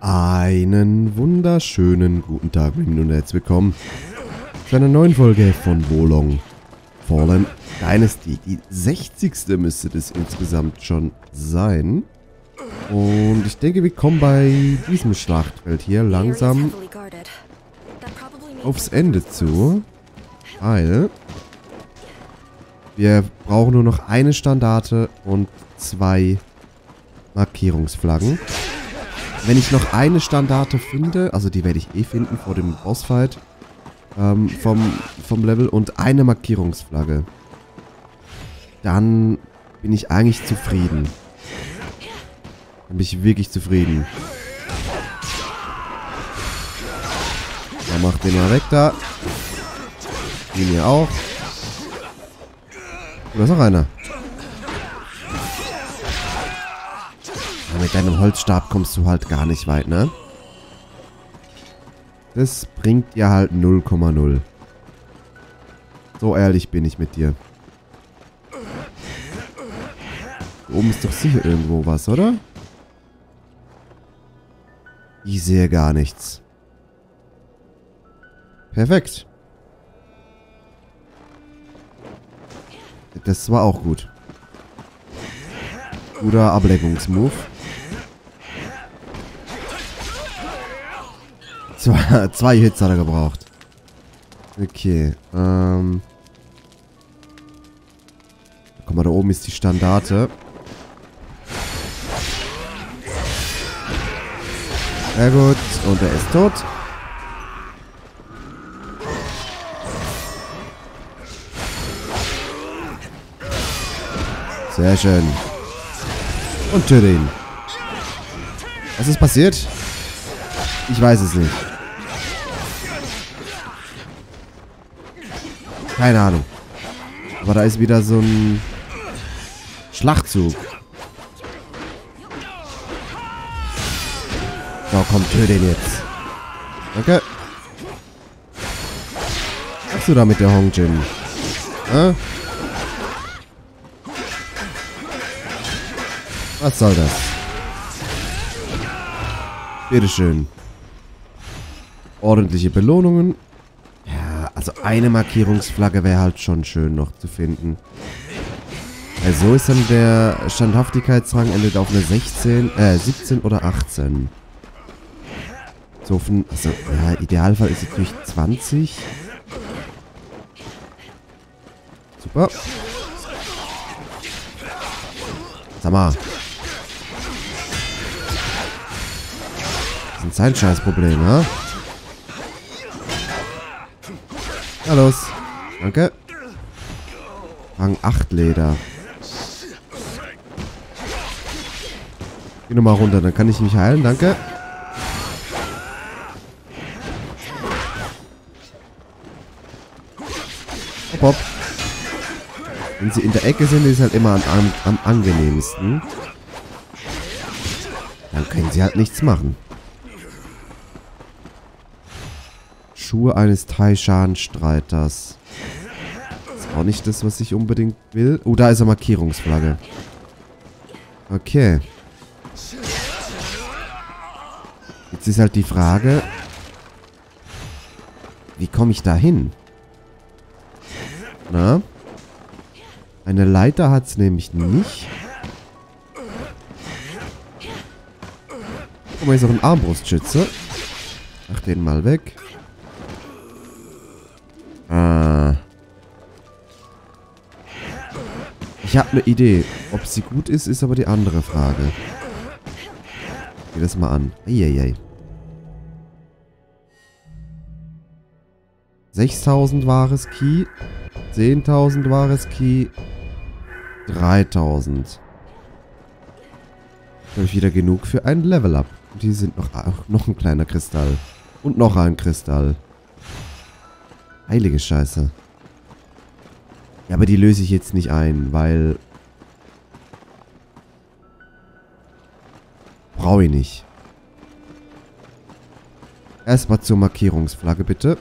Einen wunderschönen guten Tag und herzlich willkommen zu einer neuen Folge von Wo Long Fallen Dynasty. Die 60. müsste das insgesamt schon sein. Und ich denke, wir kommen bei diesem Schlachtfeld hier langsam aufs Ende zu. Weil wir brauchen nur noch eine Standarte und 2 Markierungsflaggen. Wenn ich noch eine Standarte finde, also die werde ich eh finden vor dem Bossfight vom Level und eine Markierungsflagge, dann bin ich eigentlich zufrieden. Dann bin ich wirklich zufrieden. Dann macht den mal weg da. Den hier auch. Und da ist noch einer. Aber mit deinem Holzstab kommst du halt gar nicht weit, ne? Das bringt dir halt 0,0. So ehrlich bin ich mit dir. Hier oben ist doch sicher irgendwo was, oder? Ich sehe gar nichts. Perfekt. Das war auch gut. Guter Ablenkungsmove. Zwei Hits hat er gebraucht. Okay. Guck mal, da oben ist die Standarte. Sehr gut. Und er ist tot. Sehr schön. Und töte ihn. Was ist passiert? Ich weiß es nicht. Keine Ahnung. Aber da ist wieder so ein Schlachtzug. So, komm, töte ihn jetzt. Danke. Was machst du da mit der Hongjin? Hä? Was soll das? Bitteschön. Ordentliche Belohnungen. Ja, also eine Markierungsflagge wäre halt schon schön noch zu finden. Also ist dann der Standhaftigkeitsrang endet auf eine 17 oder 18. So von, also, ja, Idealfall ist natürlich 20. Super. Sag mal. Das ist sein Scheißproblem, ha? Na los. Danke. Rang 8 Leder. Geh nochmal runter, dann kann ich mich heilen, danke. Hopp, hopp. Wenn sie in der Ecke sind, ist es halt immer am angenehmsten. Dann können sie halt nichts machen. Schuhe eines Tai-Shan-Streiters. Ist auch nicht das, was ich unbedingt will. Oh, da ist eine Markierungsflagge. Okay. Jetzt ist halt die Frage, wie komme ich da hin? Na? Eine Leiter hat es nämlich nicht. Guck mal, hier ist noch ein Armbrustschütze. Mach den mal weg. Ich habe eine Idee. Ob sie gut ist, ist aber die andere Frage. Geh das mal an. Eieiei. 6.000 wahres Key. 10.000 wahres Key. 3.000. Habe ich wieder genug für ein Level-Up. Und hier sind noch ein kleiner Kristall. Und noch ein Kristall. Heilige Scheiße. Ja, aber die löse ich jetzt nicht ein, weil... Brauche ich nicht. Erstmal zur Markierungsflagge, bitte.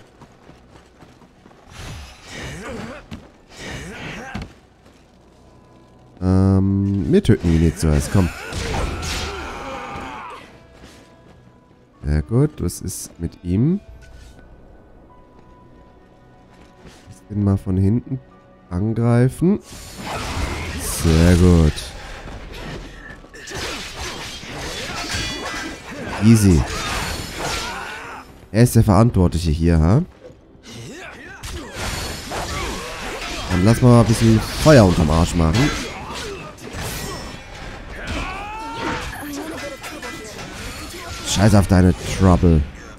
Wir töten ihn jetzt zuerst, komm. Sehr gut. Was ist mit ihm? Ich bin mal von hinten angreifen. Sehr gut. Easy. Er ist der Verantwortliche hier, ha? Dann lass mal ein bisschen Feuer unterm Arsch machen. Scheiß auf deine Trouble.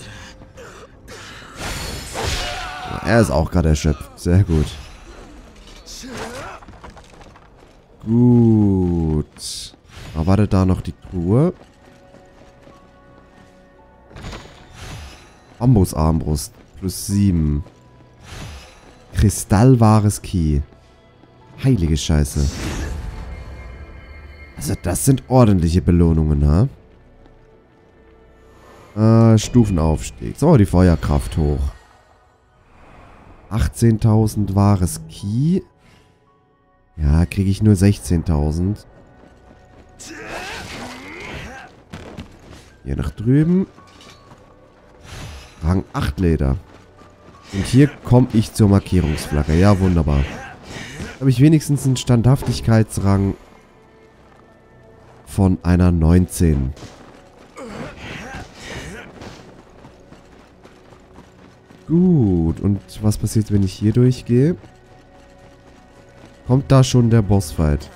Er ist auch gerade erschöpft. Sehr gut. Gut. Erwartet da noch die Truhe. Bambusarmbrust. Plus 7. Kristallwahres Key. Heilige Scheiße. Also das sind ordentliche Belohnungen, ha? Stufenaufstieg. So, die Feuerkraft hoch. 18.000 wahres Key. Ja, kriege ich nur 16.000. Hier nach drüben. Rang 8 Leder. Und hier komme ich zur Markierungsflagge. Ja, wunderbar. Habe ich wenigstens einen Standhaftigkeitsrang von einer 19. Gut. Und was passiert, wenn ich hier durchgehe? Kommt da schon der Bossfight?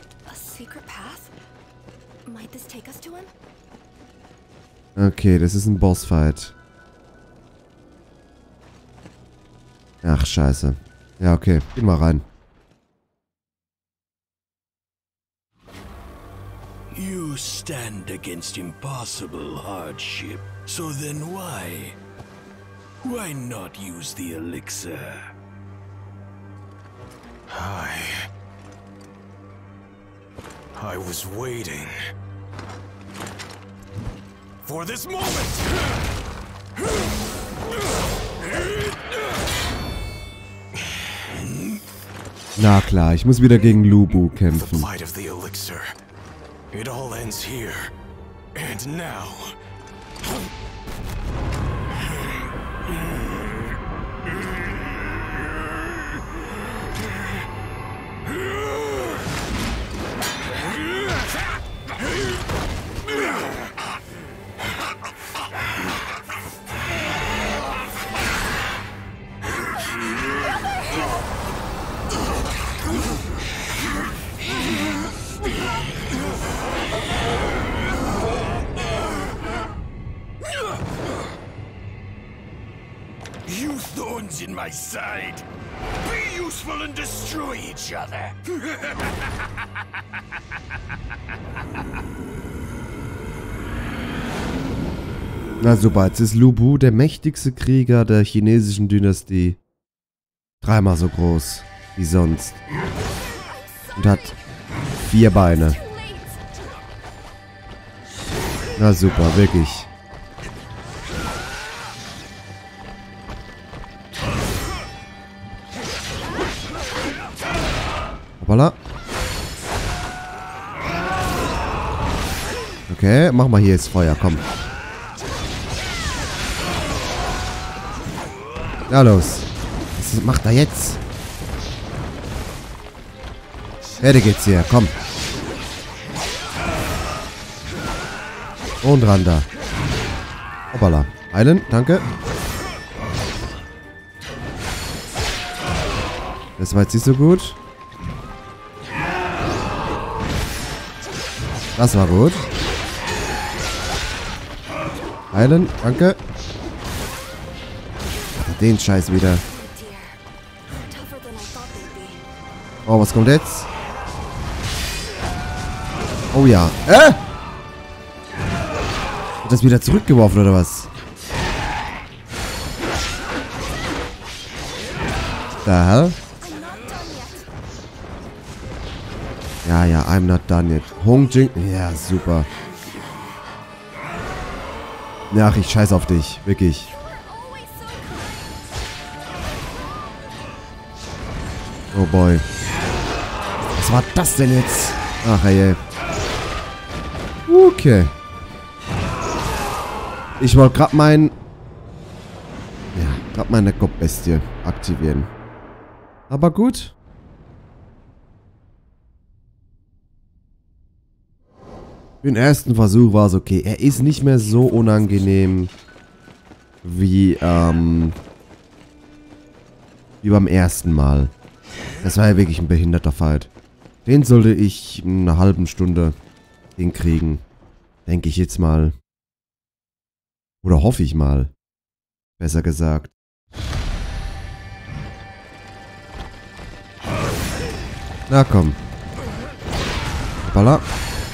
Okay, das ist ein Bossfight. Ach, scheiße. Ja, okay. Gehen wir rein. You stand against impossible hardship. So then why? Why not use the elixir? I was waiting for this moment. Na klar, ich muss wieder gegen Lu Bu kämpfen. The fight of the elixir. It all ends here. And now. You thorns in my side. Be useful and destroy each other. Na super, jetzt ist Lu Bu der mächtigste Krieger der chinesischen Dynastie. 3-mal so groß wie sonst. Und hat 4 Beine. Na super, wirklich. Hoppala. Okay, mach mal hier jetzt Feuer, komm. Ja, los. Was macht er jetzt? Fertig geht's hier, komm. Und ran da. Hoppala. Heilen, danke. Das war jetzt nicht so gut. Das war gut. Heilen, danke. Den Scheiß wieder. Oh, was kommt jetzt? Oh ja. Hat das wieder zurückgeworfen oder was? Da hell? Ja, ja, I'm not done yet. Hong Jing. Ja, super. Ach, ich scheiß auf dich. Wirklich. Oh boy. Was war das denn jetzt? Ach ey. Okay. Ich wollte gerade meine Gottbestie aktivieren. Aber gut. Für den ersten Versuch war es okay. Er ist nicht mehr so unangenehm wie beim ersten Mal. Das war ja wirklich ein behinderter Fight. Den sollte ich in einer halben Stunde hinkriegen. Denke ich jetzt mal. Oder hoffe ich mal. Besser gesagt. Na komm. Hoppala.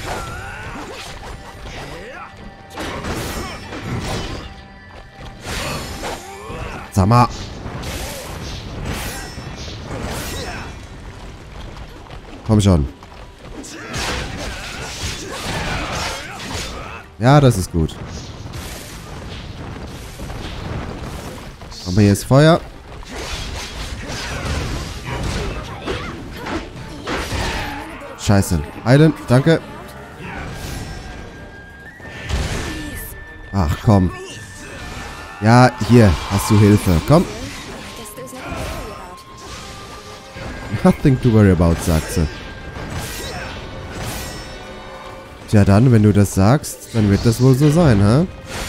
Sag mal. Komm schon. Ja, das ist gut. Aber hier ist Feuer. Scheiße. Heilen, danke. Ach, komm. Ja, hier hast du Hilfe. Komm. Nothing to worry about, sagt sie. Tja dann, wenn du das sagst, dann wird das wohl so sein, ha?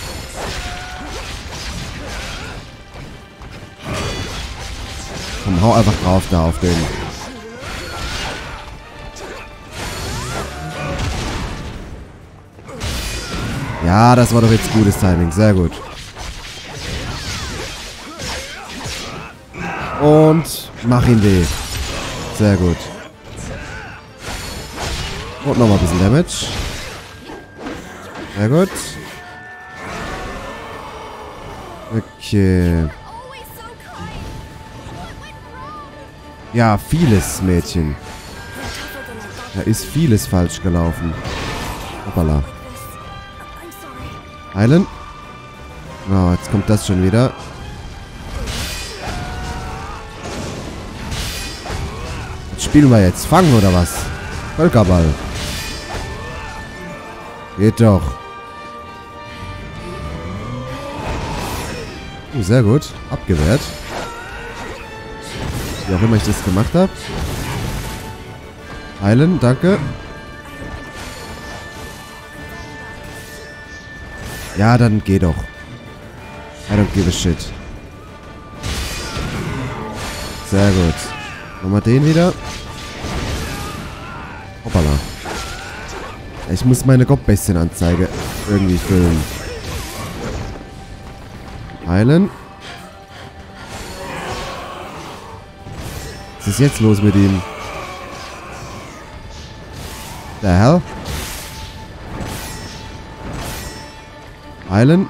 Komm, hau einfach drauf da auf den. Ja, das war doch jetzt gutes Timing. Sehr gut. Und mach ihn weh. Sehr gut. Und nochmal ein bisschen Damage. Sehr gut. Okay. Ja, vieles, Mädchen. Da ist vieles falsch gelaufen. Hoppala. Heilen. Oh, jetzt kommt das schon wieder. Was spielen wir jetzt? Fangen oder was? Völkerball. Geht doch. Sehr gut. Abgewehrt. Wie auch immer ich das gemacht habe. Heilen, danke. Ja, dann geh doch. I don't give a shit. Sehr gut. Nochmal den wieder. Hoppala. Ich muss meine Gottbestienanzeige irgendwie füllen. Heilen. Was ist jetzt los mit ihm? The hell? Heilen.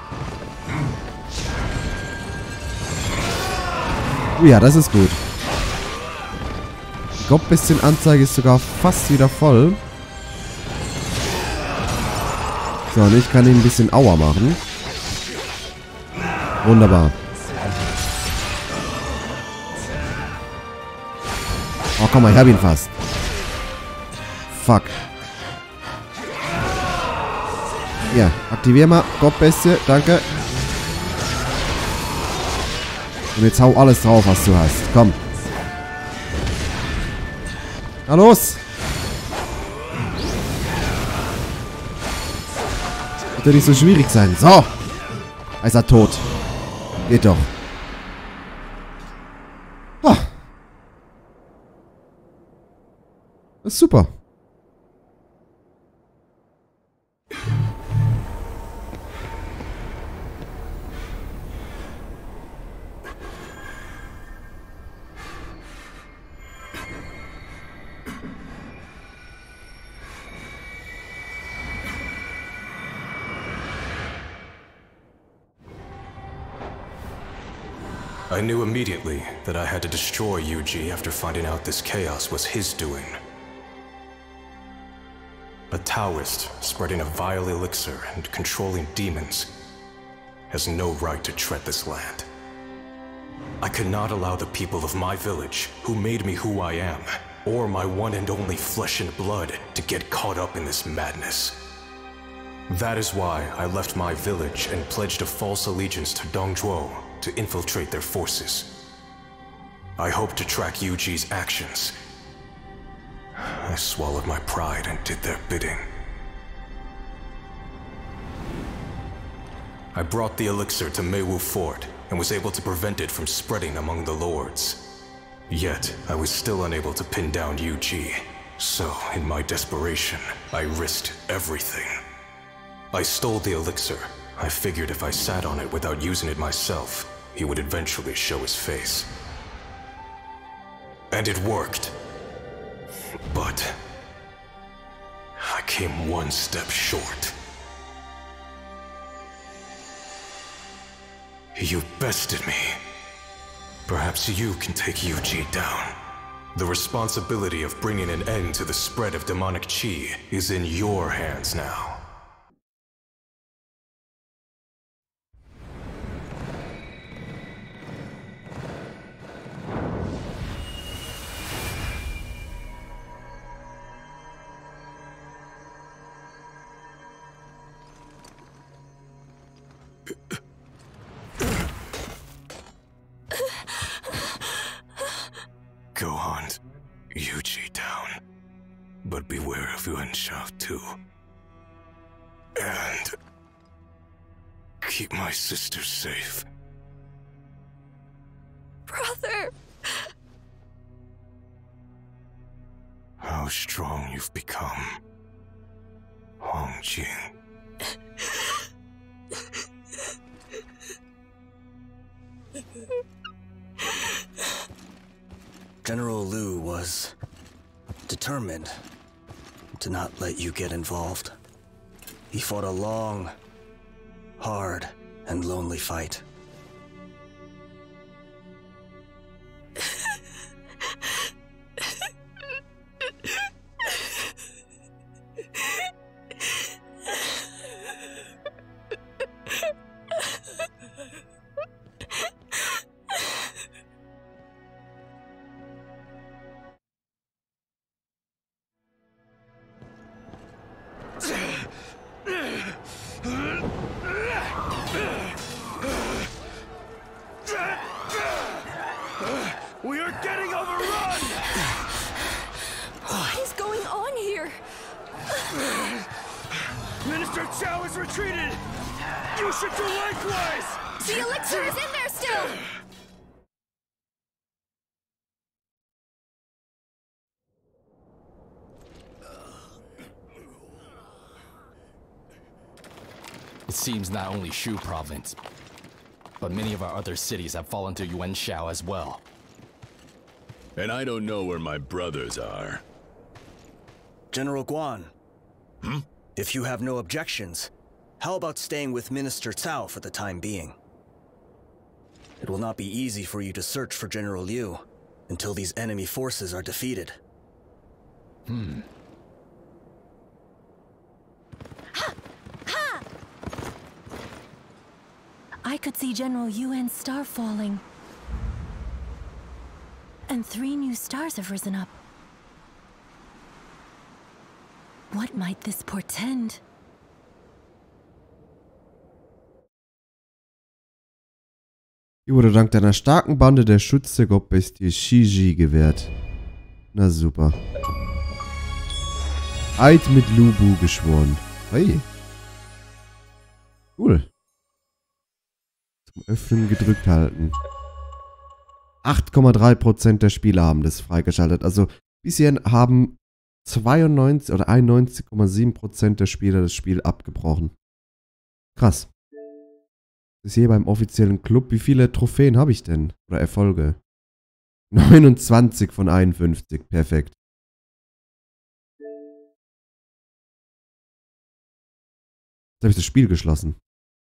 Oh ja, das ist gut. Die Gottbestienanzeige ist sogar fast wieder voll. So, und ich kann ihn ein bisschen Aua machen. Wunderbar. Oh, komm mal, ich hab ihn fast. Fuck. Ja, aktivier mal. Gottbestie, danke. Und jetzt hau alles drauf, was du hast. Komm. Na los! Wird ja nicht so schwierig sein. So! Ist er tot. Geht doch. Ah. Das ist super. I knew immediately that I had to destroy Yuji after finding out this chaos was his doing. A Taoist spreading a vile elixir and controlling demons has no right to tread this land. I could not allow the people of my village, who made me who I am, or my one and only flesh and blood, to get caught up in this madness. That is why I left my village and pledged a false allegiance to Dongzhuo to infiltrate their forces. I hoped to track Yuji's actions. I swallowed my pride and did their bidding. I brought the elixir to Meiwu Fort and was able to prevent it from spreading among the lords. Yet, I was still unable to pin down Yuji. So, in my desperation, I risked everything. I stole the elixir. I figured if I sat on it without using it myself, he would eventually show his face. And it worked. But I came one step short. You bested me. Perhaps you can take Yuji down. The responsibility of bringing an end to the spread of demonic chi is in your hands now. Go hunt Yuji down, but beware of Yuanshao too. And keep my sister safe. Brother! How strong you've become, Hongjing. General Liu was determined to not let you get involved. He fought a long, hard, and lonely fight. We are getting overrun! What is going on here? Minister Chao has retreated! You should do likewise! The elixir is in there still! It seems not only Shu province, but many of our other cities have fallen to Yuanshao as well. And I don't know where my brothers are. General Guan. If you have no objections, how about staying with Minister Cao for the time being? It will not be easy for you to search for General Liu until these enemy forces are defeated. I could see General Yuan's star falling. And 3 new stars have risen up. What might this portend? Die wurde dank deiner starken Bande der Schutz der Gottbestie Shiji gewährt. Na super. Eid mit Lubu geschworen. Hey. Cool. Zum Öffnen gedrückt halten. 8,3% der Spieler haben das freigeschaltet. Also bisher haben 92 oder 91,7% der Spieler das Spiel abgebrochen. Krass. Das ist hier beim offiziellen Club. Wie viele Trophäen habe ich denn? Oder Erfolge? 29 von 51. Perfekt. Jetzt habe ich das Spiel geschlossen.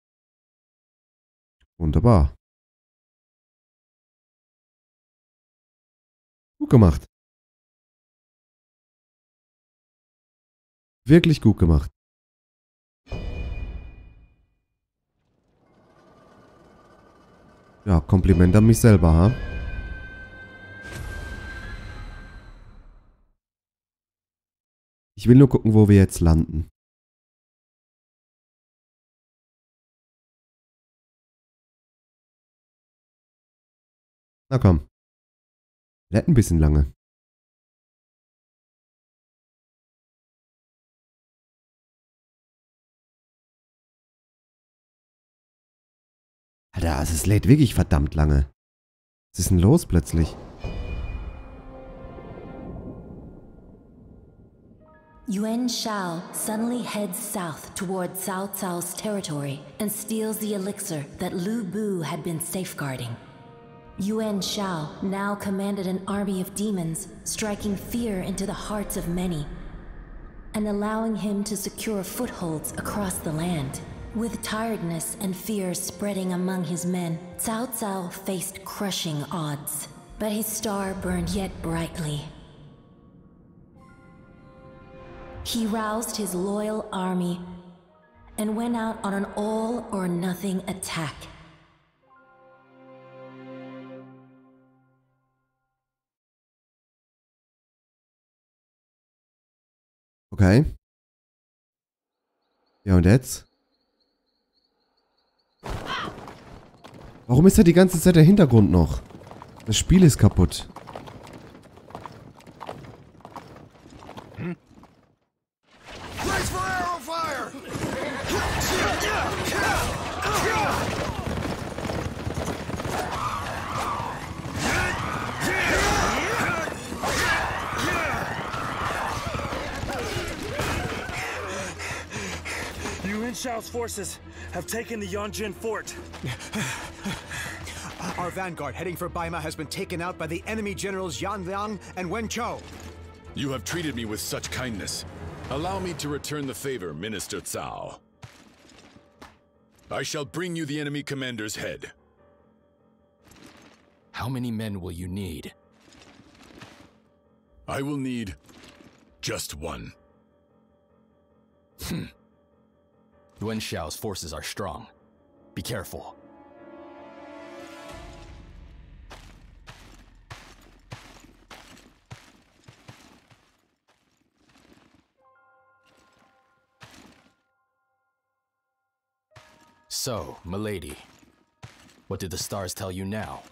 Wunderbar. Gut gemacht. Wirklich gut gemacht. Ja, Kompliment an mich selber, ha? Ich will nur gucken, wo wir jetzt landen. Na komm. Lädt ein bisschen lange. Alter, also es lädt wirklich verdammt lange. Was ist denn los plötzlich? Yuan Shao suddenly heads south toward Cao Cao's territory and steals the elixir that Lu Bu had been safeguarding. Yuan Shao now commanded an army of demons, striking fear into the hearts of many, and allowing him to secure footholds across the land. With tiredness and fear spreading among his men, Cao Cao faced crushing odds, but his star burned yet brightly. He roused his loyal army and went out on an all-or-nothing attack. Okay. Ja, und jetzt? Warum ist da die ganze Zeit der Hintergrund noch? Das Spiel ist kaputt. Yuan Shao's forces have taken the Yonjin fort. Our vanguard heading for Baima has been taken out by the enemy generals Yan Liang and Wen Chou. You have treated me with such kindness. Allow me to return the favor, Minister Cao. I shall bring you the enemy commander's head. How many men will you need? I will need just one. Yuan Shao's forces are strong. Be careful. So, milady, what did the stars tell you now?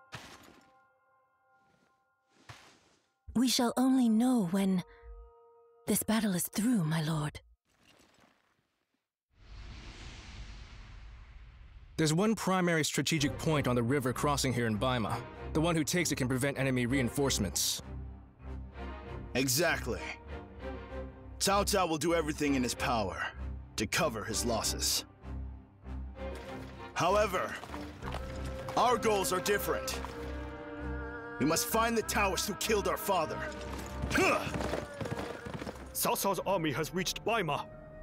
We shall only know when this battle is through, my lord. There's one primary strategic point on the river crossing here in Baima. The one who takes it can prevent enemy reinforcements. Exactly. Cao Cao will do everything in his power to cover his losses. However, our goals are different. We must find the Taoists who killed our father. Cao Cao's army has reached Baima.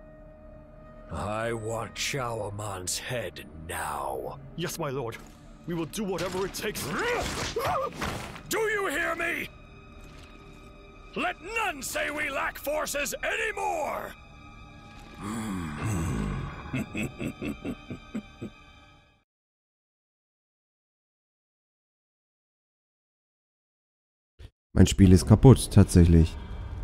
I want Shao Aman's head now. Yes, my lord. We will do whatever it takes. Do you hear me? Let none say we lack forces anymore! Mein Spiel ist kaputt, tatsächlich.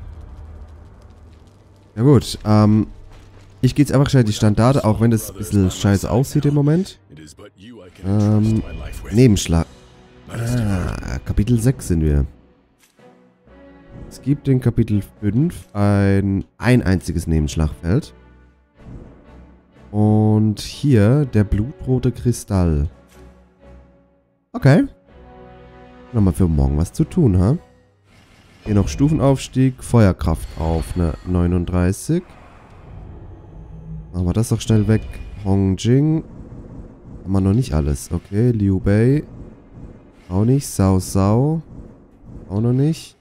Ja gut, ich gehe jetzt einfach schnell die Standarte, auch wenn das ein bisschen scheiße aussieht im Moment. Nebenschlag. Kapitel 6 sind wir. Es gibt in Kapitel 5 ein einziges Nebenschlagfeld. Und hier der blutrote Kristall. Okay. Nochmal für morgen was zu tun, ha? Hier noch Stufenaufstieg, Feuerkraft auf, ne, 39. Machen wir das doch schnell weg. Hongjing. Haben wir noch nicht alles. Okay, Liu Bei. Auch nicht. Cao Cao. Auch noch nicht.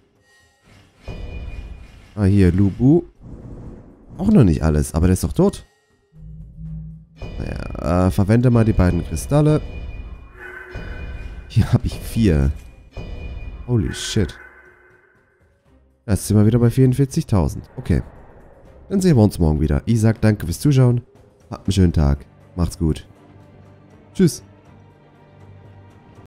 Ah, hier, Lu Bu. Auch noch nicht alles, aber der ist doch tot. Naja, verwende mal die beiden Kristalle. Hier habe ich 4. Holy shit. Jetzt sind wir wieder bei 44.000. Okay. Dann sehen wir uns morgen wieder. Ich sag danke fürs Zuschauen. Habt einen schönen Tag. Macht's gut. Tschüss.